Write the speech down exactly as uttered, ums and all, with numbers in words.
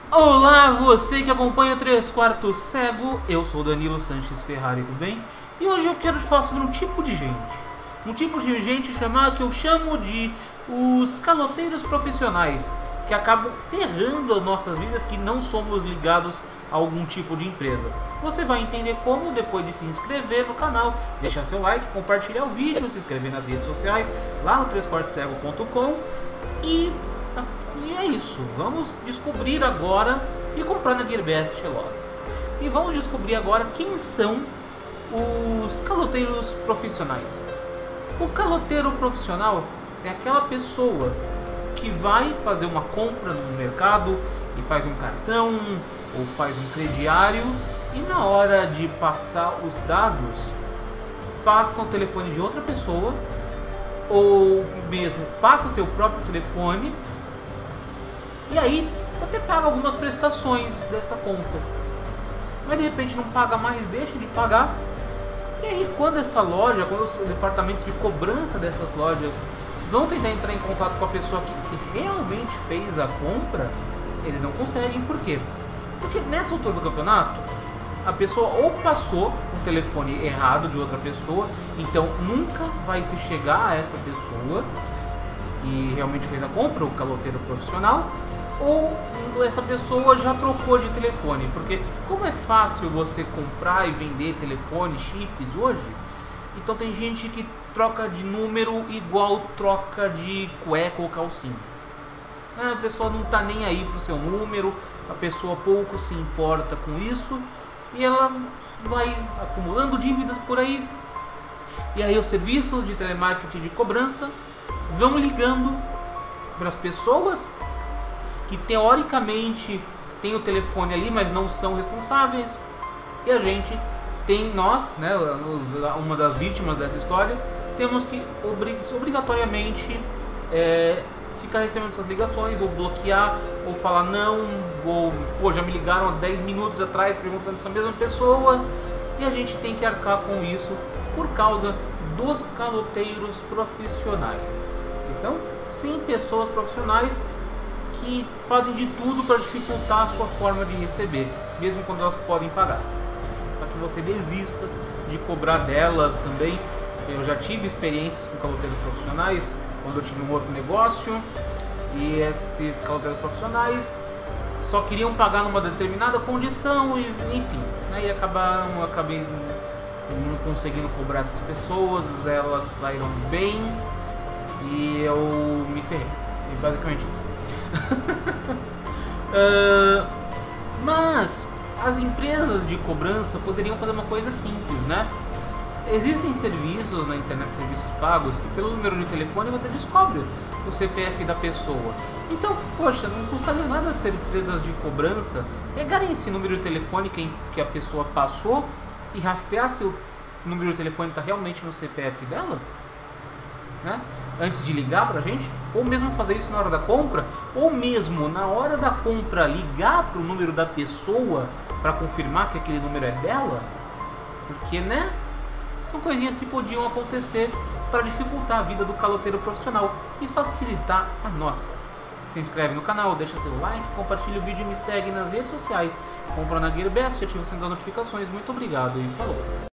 Olá, você que acompanha o três quartos Cego, eu sou Danilo Sanches Ferrari, tudo bem? E hoje eu quero te falar sobre um tipo de gente, um tipo de gente chamado que eu chamo de os caloteiros profissionais, que acabam ferrando as nossas vidas, que não somos ligados a algum tipo de empresa. Você vai entender como depois de se inscrever no canal, deixar seu like, compartilhar o vídeo, se inscrever nas redes sociais, lá no três quartos cego ponto com e... E é isso, vamos descobrir agora e comprar na Gearbest logo. E vamos descobrir agora quem são os caloteiros profissionais. O caloteiro profissional é aquela pessoa que vai fazer uma compra no mercado e faz um cartão ou faz um crediário e na hora de passar os dados, passa o telefone de outra pessoa ou mesmo passa seu próprio telefone. E aí, até paga algumas prestações dessa conta, mas de repente não paga mais, deixa de pagar. E aí, quando essa loja, quando os departamentos de cobrança dessas lojas vão tentar entrar em contato com a pessoa que realmente fez a compra, eles não conseguem. Por quê? Porque nessa altura do campeonato, a pessoa ou passou um telefone errado de outra pessoa, então nunca vai se chegar a essa pessoa que realmente fez a compra, o caloteiro profissional, ou essa pessoa já trocou de telefone, porque como é fácil você comprar e vender telefone, chips hoje, então tem gente que troca de número igual troca de cueca ou calcinha. A pessoa não tá nem aí pro seu número, a pessoa pouco se importa com isso e ela vai acumulando dívidas por aí. E aí os serviços de telemarketing de cobrança vão ligando para as pessoas que teoricamente tem o telefone ali, mas não são responsáveis. E a gente tem, nós, né, uma das vítimas dessa história, temos que obrigatoriamente é, ficar recebendo essas ligações, ou bloquear, ou falar não, ou pô, já me ligaram há dez minutos atrás perguntando essa mesma pessoa, e a gente tem que arcar com isso por causa dos caloteiros profissionais, que são sim pessoas profissionais que fazem de tudo para dificultar a sua forma de receber, mesmo quando elas podem pagar, para que você desista de cobrar delas também. Eu já tive experiências com caloteiros profissionais quando eu tive um outro negócio, e esses caloteiros profissionais só queriam pagar numa determinada condição e enfim, né, e acabaram, eu acabei não conseguindo cobrar essas pessoas, elas saíram bem e eu me ferrei, e basicamente isso. uh, mas as empresas de cobrança poderiam fazer uma coisa simples, né? Existem serviços na internet, serviços pagos, que pelo número de telefone você descobre o C P F da pessoa. Então, poxa, não custaria nada ser empresas de cobrança pegarem esse número de telefone que, que a pessoa passou e rastrear se o número de telefone está realmente no C P F dela, né? Antes de ligar pra gente, ou mesmo fazer isso na hora da compra, ou mesmo na hora da compra ligar pro número da pessoa para confirmar que aquele número é dela, porque, né, são coisinhas que podiam acontecer para dificultar a vida do caloteiro profissional e facilitar a nossa. Se inscreve no canal, deixa seu like, compartilha o vídeo e me segue nas redes sociais. Compra na Gearbest, ativa o sininho das notificações. Muito obrigado e falou!